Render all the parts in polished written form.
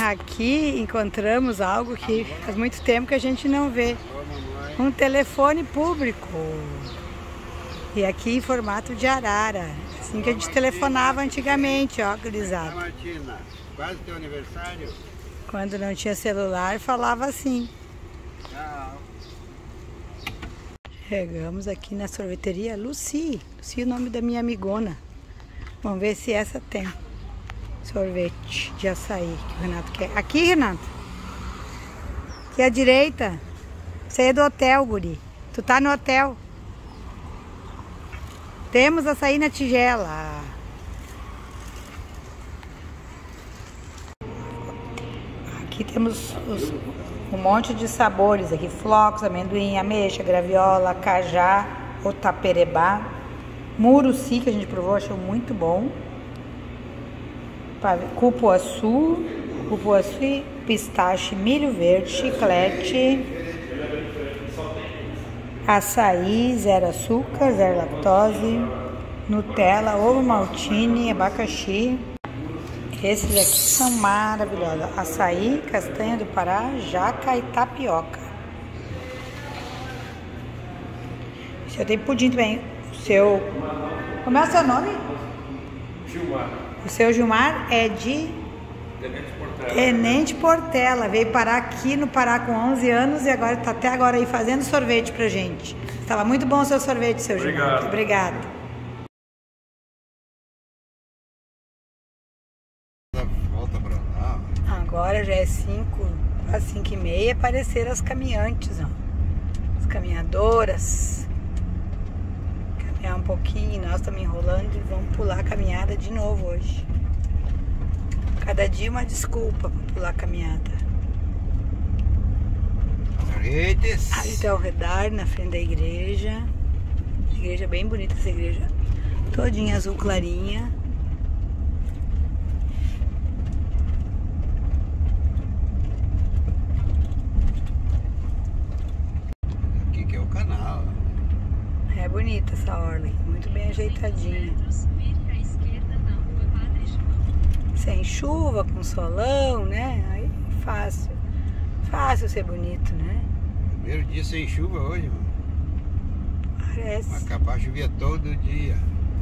Aqui encontramos algo que faz muito tempo que a gente não vê. Um telefone público. E aqui em formato de arara. Assim que a gente telefonava antigamente, ó, gurizada. Martina, quase teu aniversário. Quando não tinha celular, falava assim. Tchau. Chegamos aqui na sorveteria Lucy. Lucy é o nome da minha amigona. Vamos ver se essa tem sorvete de açaí que o Renato quer. Aqui, Renato. Aqui à direita. Isso aí é do hotel, guri. Tu tá no hotel. Temos açaí na tigela. Aqui temos um monte de sabores aqui. Flocos, amendoim, ameixa, graviola, cajá, otaperebá, muruci, que a gente provou, achou muito bom. Cupuaçu, pistache, milho verde, chiclete, açaí, zero açúcar, zero lactose, Nutella, ovo maltine, abacaxi. Esses aqui são maravilhosos. Açaí, castanha do Pará, jaca e tapioca. O seu tem pudim também. Como é o seu nome? Gilmar. O seu Gilmar é de Tenente Portela. Veio parar aqui no Pará com 11 anos e agora está até agora aí fazendo sorvete pra gente. Estava muito bom o seu sorvete, seu Gilmar. Obrigado. Volta pra lá. Agora já é 5, quase 5h30, apareceram as caminhantes, ó. As caminhadoras. Caminhar um pouquinho, nós estamos enrolando e vamos pular a caminhada de novo hoje. Cada dia uma desculpa para pular a caminhada. Redes. Ali está o redar na frente da igreja. Igreja bem bonita, essa igreja. Todinha azul clarinha. Aqui que é o canal. É bonita essa orla, muito bem ajeitadinha. Sem chuva, com solão, né? Aí fácil. Fácil ser bonito, né? Primeiro dia sem chuva hoje, mano. Parece. Mas capaz de chover todo dia.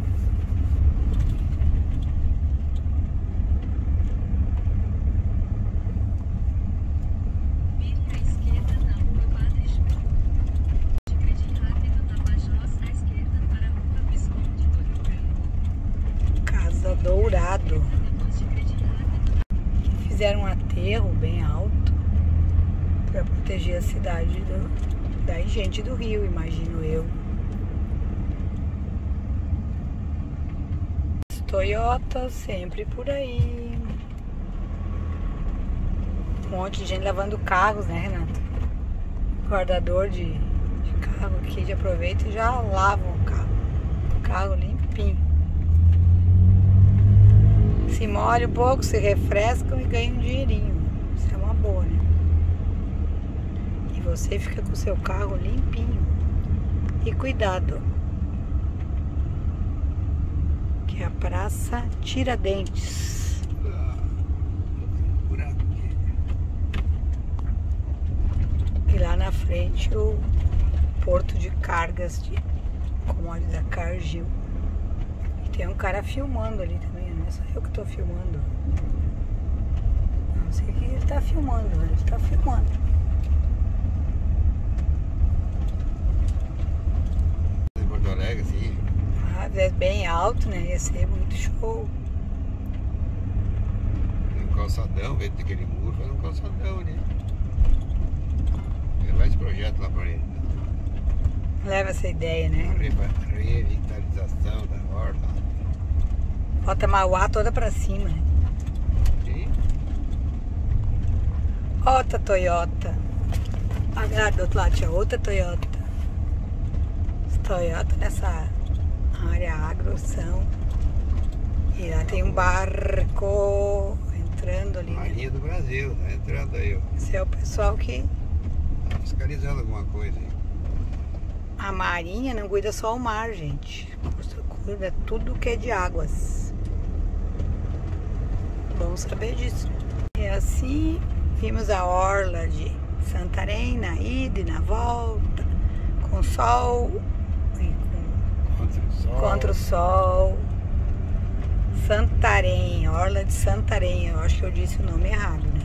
Casa Dourado. Fizeram um aterro bem alto para proteger a cidade da enchente do rio, imagino eu. Toyota sempre por aí. Um monte de gente lavando carros, né, Renato? Guardador de carro aqui, já aproveita e já lavam o carro. O carro limpinho. Se molha um pouco, se refrescam e ganham um dinheirinho. Isso é uma boa, né? E você fica com o seu carro limpinho. E cuidado. Que é a Praça Tiradentes. E lá na frente o porto de cargas de commodities da Cargill. E tem um cara filmando ali também. Não é só eu que tô filmando. Não sei o que ele tá filmando, mas ele tá filmando. Em Porto Alegre, assim. Ah, é bem alto, né? Ia ser muito show. Tem um calçadão, vem daquele muro, faz um calçadão ali. Levar esse projeto lá pra ele. Leva essa ideia, né? Revitalização da horta. Bota Mauá toda pra cima, né? Sim. Outra Toyota. Ah, do outro lado tinha outra Toyota. As Toyota nessa área agro são. E lá tem um barco entrando ali. Marinha do Brasil, tá entrando aí, ó. Esse é o pessoal que... Tá fiscalizando alguma coisa aí. A marinha não cuida só o mar, gente. Cuida tudo que é de águas. Bom saber disso. E assim vimos a orla de Santarém na ida e na volta, com sol e contra o sol. Santarém, orla de Santarém. Eu acho que eu disse o nome errado, né?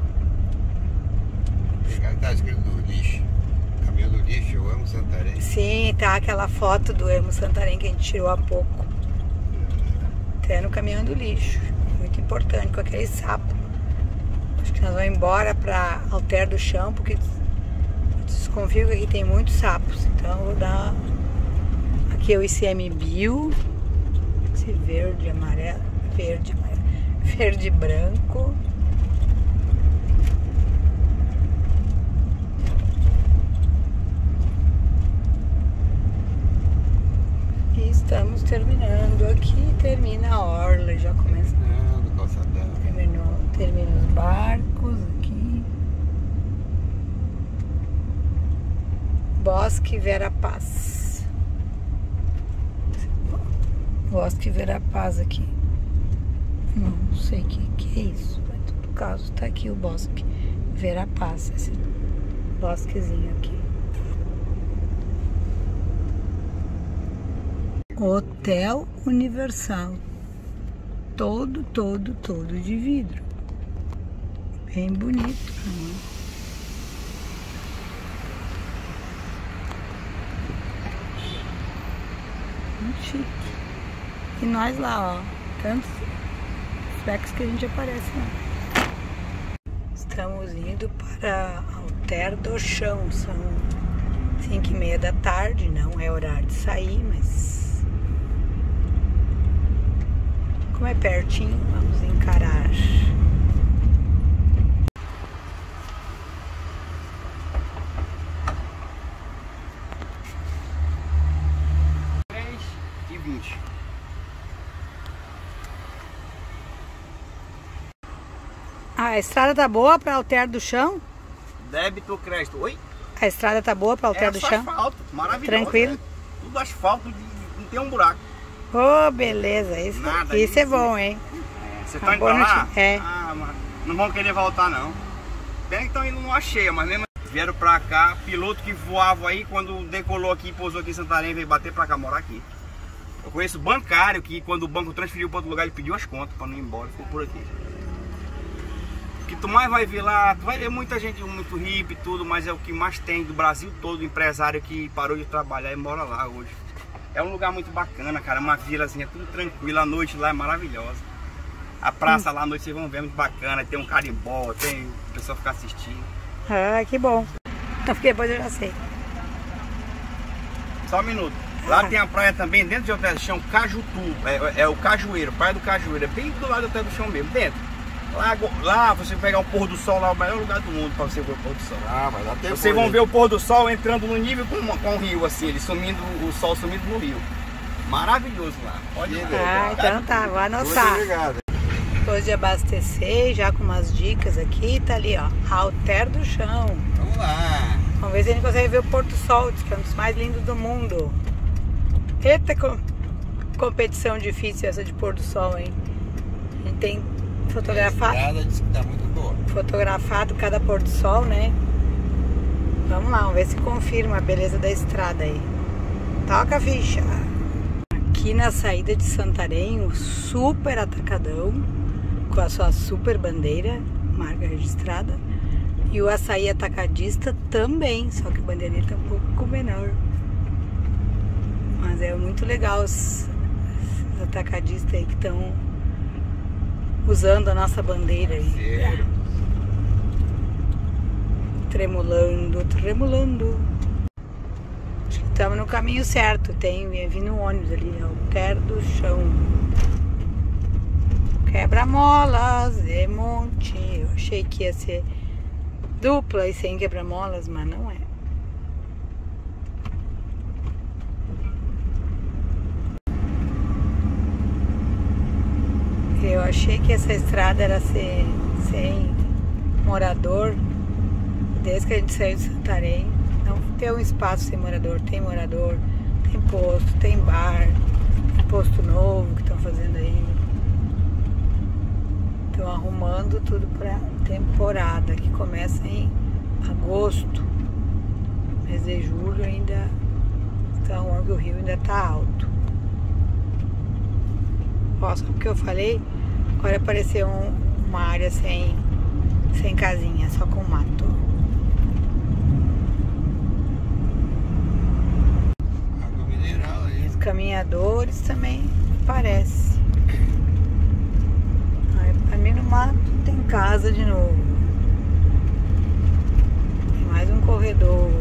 Tá escrito do lixo. Caminhão do lixo, eu amo Santarém. Sim, tá aquela foto do Emo Santarém que a gente tirou há pouco. Até no caminhão do lixo. Muito importante, com aquele sapo. Acho que nós vamos embora pra Alter do Chão, porque desconfio que aqui tem muitos sapos. Então eu vou dar... Aqui é o ICMBio. Esse verde, amarelo. Verde e branco. Estamos terminando aqui, termina a orla, já começa. Do calçadão. Termina os barcos aqui. Bosque Verapaz. Bosque Verapaz aqui. Não sei o que é isso. Mas em todo caso, tá aqui o Bosque Verapaz, esse bosquezinho aqui. Hotel Universal, todo de vidro, bem bonito, né? Muito chique. E nós lá, ó, tantos flecos que a gente aparece lá. Estamos indo para Alter do Chão, são 5h30 da tarde, não é horário de sair, mas como é pertinho, vamos encarar. E 20. A estrada tá boa para Alter do Chão? Débito ou crédito? Oi? A estrada tá boa para Alter do Chão? Asfalto, maravilhoso. Tranquilo? Né? Tudo asfalto, não tem um buraco. Oh, beleza, isso é bom, hein? Você tá indo pra lá? É. Ah, mas não vão querer voltar, não. Bem que estão indo numa cheia, mas mesmo vieram pra cá, piloto que voava aí, quando decolou aqui, pousou aqui em Santarém, veio bater pra cá, morar aqui. Eu conheço bancário que quando o banco transferiu para outro lugar, ele pediu as contas para não ir embora, ficou por aqui. O que tu mais vai ver lá, tu vai ver muita gente muito hippie e tudo, mas é o que mais tem do Brasil todo, empresário que parou de trabalhar e mora lá hoje. É um lugar muito bacana, cara, uma vilazinha tudo tranquila, a noite lá é maravilhosa. A praça lá à noite vocês vão ver, é muito bacana, tem um carimbó, tem o pessoal ficar assistindo. Ah, que bom. Porque depois eu já sei. Só um minuto. Lá tem a praia também, dentro de Alter do Chão, Cajutu, é o Cajueiro, Praia do Cajueiro, é bem do lado do Alter do Chão mesmo, dentro. Lá você pegar o pôr do sol, lá é o melhor lugar do mundo para você ver o pôr do sol. Ah, mas lá tem. Vocês vão ver o pôr do sol entrando no nível com o rio, assim, ele sumindo, o sol sumindo no rio. Maravilhoso lá, pode ver. Ah, então tá, vou anotar. Depois de abastecer, já com umas dicas aqui, tá ali, ó, Alter do Chão. Vamos lá. Vamos ver se a gente consegue ver o pôr do sol, que é um dos mais lindos do mundo. Eita, competição difícil essa de pôr do sol, hein? A gente tem fotografado. A estrada diz que tá muito boa. Fotografado cada pôr do sol, né? Vamos lá, vamos ver se confirma a beleza da estrada aí. Toca a ficha. Aqui na saída de Santarém, o super atacadão, com a sua super bandeira, marca registrada. E o açaí atacadista também, só que a bandeira dele tá um pouco menor. Mas é muito legal os atacadistas aí que estão usando a nossa bandeira aí. Tremulando, tremulando. Acho que estamos no caminho certo. Tem vindo um ônibus ali, Alter do Chão. Quebra-molas, é monte. Eu achei que ia ser dupla e sem quebra-molas, mas não é. Eu achei que essa estrada era sem morador. Desde que a gente saiu de Santarém, não tem um espaço sem morador. Tem morador, tem posto, tem bar, tem posto novo que estão fazendo aí. Estão arrumando tudo para temporada que começa em agosto. Mês de julho ainda está arrumando, que o rio ainda está alto. Ó, só porque eu falei, agora apareceu uma área sem casinha, só com mato. Água mineral aí. Os caminhadores também aparecem. Ali no mato tem casa de novo. Tem mais um corredor.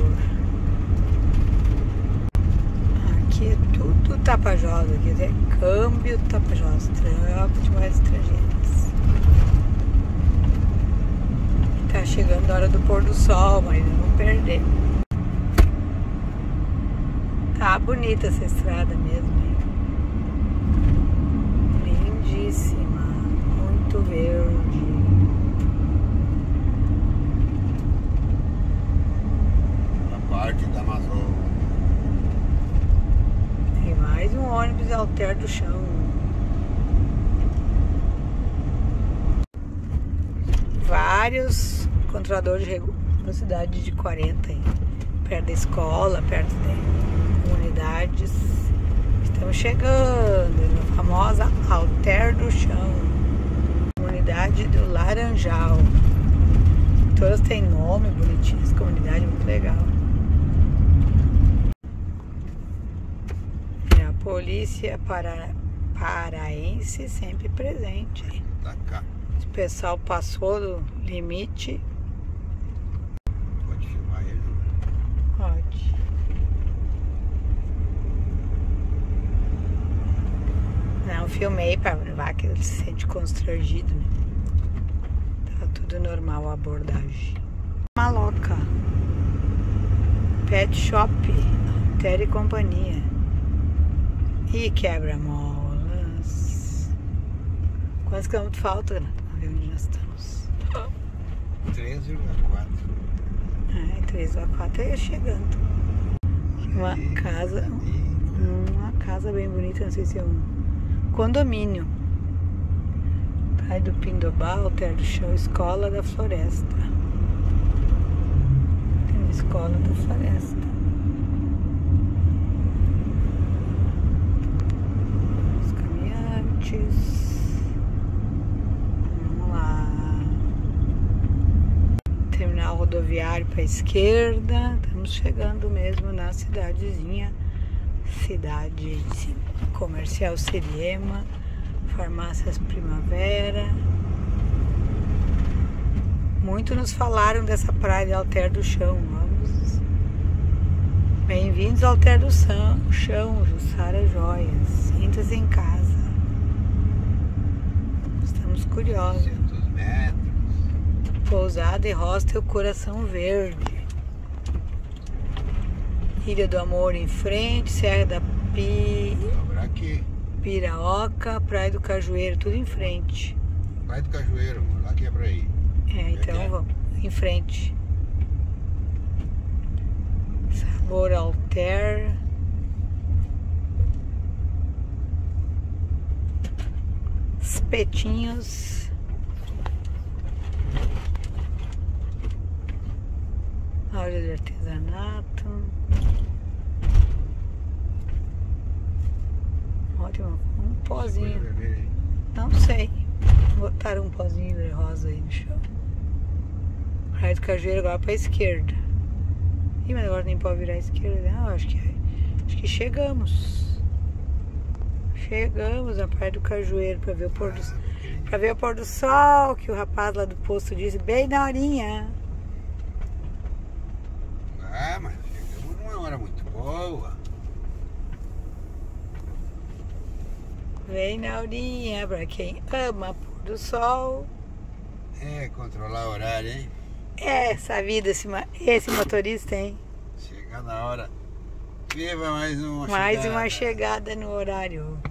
Aqui é tudo Tapajós. Aqui é câmbio Tapajós. Trampo de mais estrangeiros. Tá chegando a hora do pôr do sol, mas não vamos perder. Tá bonita essa estrada mesmo, hein? Lindíssima. Muito verde. A parte da Amazônia. Tem mais um ônibus Alter do Chão. Vários controladores de velocidade de 40 aí, perto da escola, perto de comunidades. Estamos chegando na famosa Alter do Chão, comunidade do Laranjal. Todas têm nome bonitinho, essa comunidade é muito legal. É a polícia paraense sempre presente. Tá cá. Se o pessoal passou do limite, Pode filmar ele. pode. Não filmei para levar que ele se sente constrangido, né? Tá tudo normal a abordagem. Maloca. Pet Shop, Alter e Companhia. E quebra-molas. Quantos quilômetros falta, Renato? Vamos ver onde nós estamos. 3,4. É, 3x4 é chegando. Uma casa bem bonita, não sei se é um condomínio. Praia do Pindobal, Alter do Chão, Escola da Floresta. Tem uma Escola da Floresta. Os caminhantes. Vamos lá. Terminal rodoviário para a esquerda. Estamos chegando mesmo na cidadezinha. Cidade comercial Siriema, farmácias Primavera. Muito nos falaram dessa praia de Alter do Chão. Vamos. Bem-vindos ao Alter do Chão, Jussara Joias. Sinta-se em casa. Estamos curiosos. 200 metros. Pousada e hostel Coração Verde. Ilha do Amor em frente, Serra da Sobrar aqui. Piraoca, Praia do Cajueiro, tudo em frente. Praia do Cajueiro, lá que é pra ir. É, então vamos em frente. Sabor Alter. Espetinhos. Loja de artesanato. Ótimo, um pozinho. Não sei. Botaram um pozinho rosa aí no chão. Praia do Cajueiro agora pra esquerda. Ih, mas agora nem pode virar à esquerda. Não, acho que chegamos. Chegamos na Praia do Cajueiro pra ver o pôr do sol, que o rapaz lá do posto disse bem na horinha. Ah, mas chegamos numa hora muito boa. Bem na horinha, pra quem ama pôr do sol. É, controlar o horário, hein? É, essa vida, esse motorista, hein? Chegar na hora. Viva mais uma Mais chegada. uma chegada no horário.